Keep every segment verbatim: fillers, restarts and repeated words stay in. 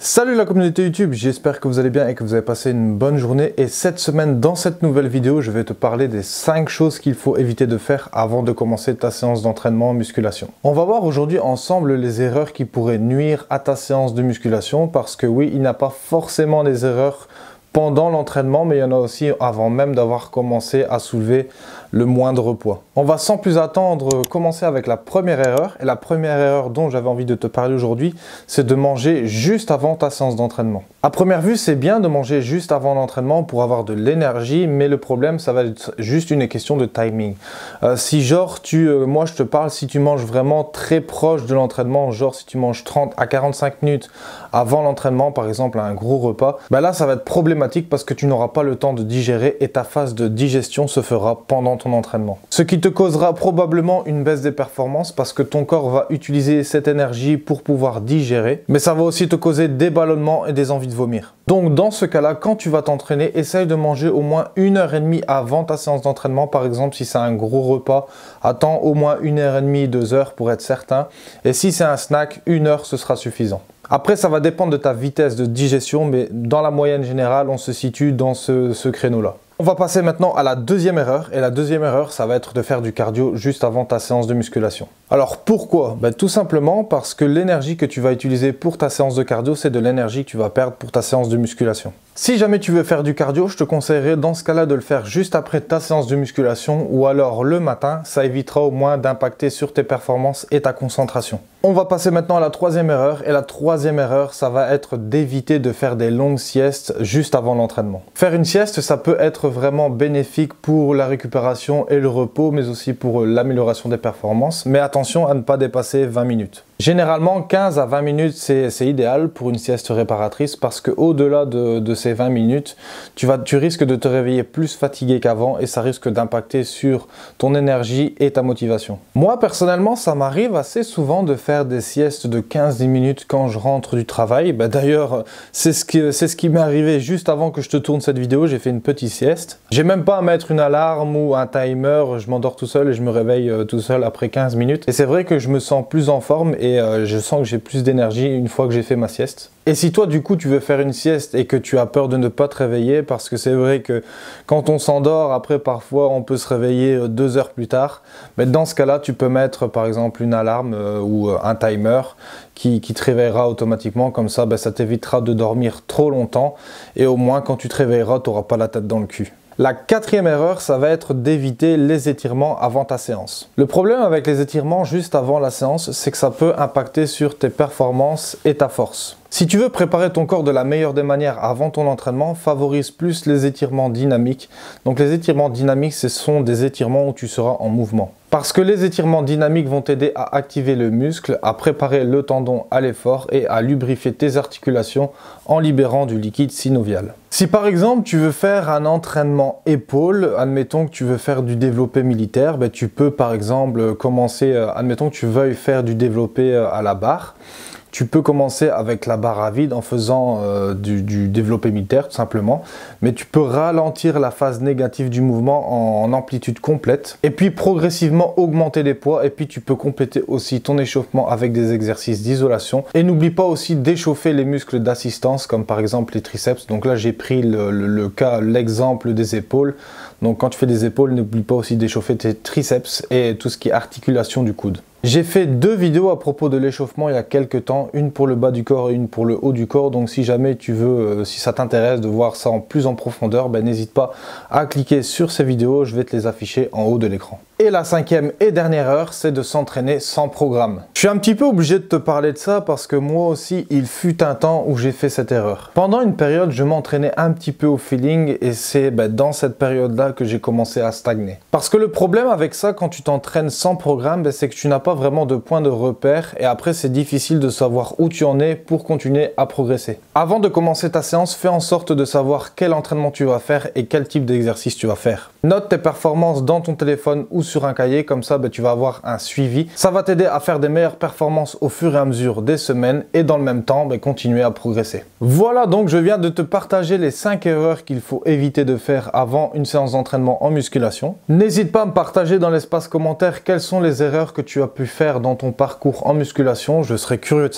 Salut la communauté YouTube, j'espère que vous allez bien et que vous avez passé une bonne journée. Et cette semaine, dans cette nouvelle vidéo, je vais te parler des cinq choses qu'il faut éviter de faire avant de commencer ta séance d'entraînement en musculation. On va voir aujourd'hui ensemble les erreurs qui pourraient nuire à ta séance de musculation, parce que oui, il n'y a pas forcément des erreurs pendant l'entraînement, mais il y en a aussi avant même d'avoir commencé à soulever le moindre poids. On va sans plus attendre commencer avec la première erreur. Et la première erreur dont j'avais envie de te parler aujourd'hui, c'est de manger juste avant ta séance d'entraînement. À première vue, c'est bien de manger juste avant l'entraînement pour avoir de l'énergie, mais le problème, ça va être juste une question de timing. Euh, si genre, tu, euh, moi je te parle, si tu manges vraiment très proche de l'entraînement, genre si tu manges trente à quarante-cinq minutes avant l'entraînement, par exemple un gros repas, ben là ça va être problématique parce que tu n'auras pas le temps de digérer et ta phase de digestion se fera pendant ton entraînement. Ce qui te causera probablement une baisse des performances parce que ton corps va utiliser cette énergie pour pouvoir digérer, mais ça va aussi te causer des ballonnements et des envies de vomir. Donc dans ce cas-là, quand tu vas t'entraîner, essaye de manger au moins une heure et demie avant ta séance d'entraînement. Par exemple, si c'est un gros repas, attends au moins une heure et demie, deux heures pour être certain. Et si c'est un snack, une heure, ce sera suffisant. Après, ça va dépendre de ta vitesse de digestion, mais dans la moyenne générale, on se situe dans ce, ce créneau-là. On va passer maintenant à la deuxième erreur. Et la deuxième erreur, ça va être de faire du cardio juste avant ta séance de musculation. Alors pourquoi? Ben, tout simplement parce que l'énergie que tu vas utiliser pour ta séance de cardio, c'est de l'énergie que tu vas perdre pour ta séance de musculation. Si jamais tu veux faire du cardio, je te conseillerais dans ce cas-là de le faire juste après ta séance de musculation ou alors le matin. Ça évitera au moins d'impacter sur tes performances et ta concentration. On va passer maintenant à la troisième erreur. Et la troisième erreur, ça va être d'éviter de faire des longues siestes juste avant l'entraînement. Faire une sieste, ça peut être vraiment bénéfique pour la récupération et le repos, mais aussi pour l'amélioration des performances. Mais attention à ne pas dépasser vingt minutes. Généralement, quinze à vingt minutes, c'est idéal pour une sieste réparatrice parce que au-delà de, de ces vingt minutes, tu, vas, tu risques de te réveiller plus fatigué qu'avant et ça risque d'impacter sur ton énergie et ta motivation. Moi, personnellement, ça m'arrive assez souvent de faire des siestes de quinze à dix minutes quand je rentre du travail. Ben, d'ailleurs, c'est ce qui, c'est ce qui m'est arrivé juste avant que je te tourne cette vidéo. J'ai fait une petite sieste. J'ai même pas à mettre une alarme ou un timer. Je m'endors tout seul et je me réveille tout seul après quinze minutes. Et c'est vrai que je me sens plus en forme et Et euh, je sens que j'ai plus d'énergie une fois que j'ai fait ma sieste. Et si toi du coup tu veux faire une sieste et que tu as peur de ne pas te réveiller, parce que c'est vrai que quand on s'endort, après parfois on peut se réveiller deux heures plus tard, mais dans ce cas-là tu peux mettre par exemple une alarme euh, ou un timer qui, qui te réveillera automatiquement. Comme ça, ben, ça t'évitera de dormir trop longtemps et au moins quand tu te réveilleras, tu n'auras pas la tête dans le cul. La quatrième erreur, ça va être d'éviter les étirements avant ta séance. Le problème avec les étirements juste avant la séance, c'est que ça peut impacter sur tes performances et ta force. Si tu veux préparer ton corps de la meilleure des manières avant ton entraînement, favorise plus les étirements dynamiques. Donc les étirements dynamiques, ce sont des étirements où tu seras en mouvement. Parce que les étirements dynamiques vont t'aider à activer le muscle, à préparer le tendon à l'effort et à lubrifier tes articulations en libérant du liquide synovial. Si par exemple tu veux faire un entraînement épaule, admettons que tu veux faire du développé militaire, ben, tu peux par exemple commencer, admettons que tu veuilles faire du développé à la barre. Tu peux commencer avec la barre à vide en faisant euh, du, du développé militaire tout simplement, mais tu peux ralentir la phase négative du mouvement en, en amplitude complète et puis progressivement augmenter les poids, et puis tu peux compléter aussi ton échauffement avec des exercices d'isolation. Et n'oublie pas aussi d'échauffer les muscles d'assistance comme par exemple les triceps. Donc là j'ai pris le, le, le cas, l'exemple des épaules. Donc quand tu fais des épaules, n'oublie pas aussi d'échauffer tes triceps et tout ce qui est articulation du coude. J'ai fait deux vidéos à propos de l'échauffement il y a quelques temps, une pour le bas du corps et une pour le haut du corps. Donc si jamais tu veux, euh, si ça t'intéresse de voir ça en plus en profondeur, ben, n'hésite pas à cliquer sur ces vidéos, je vais te les afficher en haut de l'écran. Et la cinquième et dernière erreur, c'est de s'entraîner sans programme. Je suis un petit peu obligé de te parler de ça parce que moi aussi, il fut un temps où j'ai fait cette erreur. Pendant une période, je m'entraînais un petit peu au feeling et c'est ben, dans cette période-là que j'ai commencé à stagner. Parce que le problème avec ça, quand tu t'entraînes sans programme, ben, c'est que tu n'as pas vraiment de point de repère et après c'est difficile de savoir où tu en es pour continuer à progresser. Avant de commencer ta séance, fais en sorte de savoir quel entraînement tu vas faire et quel type d'exercice tu vas faire. Note tes performances dans ton téléphone ou sur un cahier, comme ça ben, tu vas avoir un suivi. Ça va t'aider à faire des meilleures performances au fur et à mesure des semaines et dans le même temps ben, continuer à progresser. Voilà, donc je viens de te partager les cinq erreurs qu'il faut éviter de faire avant une séance d'entraînement en musculation. N'hésite pas à me partager dans l'espace commentaire quelles sont les erreurs que tu as pu faire dans ton parcours en musculation, je serais curieux de savoir.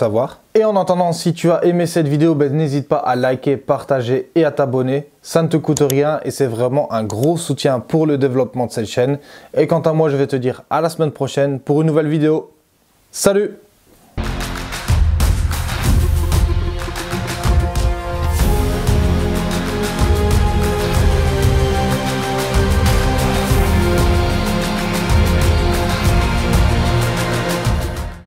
Et en attendant, si tu as aimé cette vidéo, ben, n'hésite pas à liker, partager et à t'abonner. Ça ne te coûte rien et c'est vraiment un gros soutien pour le développement de cette chaîne. Et quant à moi, je vais te dire à la semaine prochaine pour une nouvelle vidéo. Salut!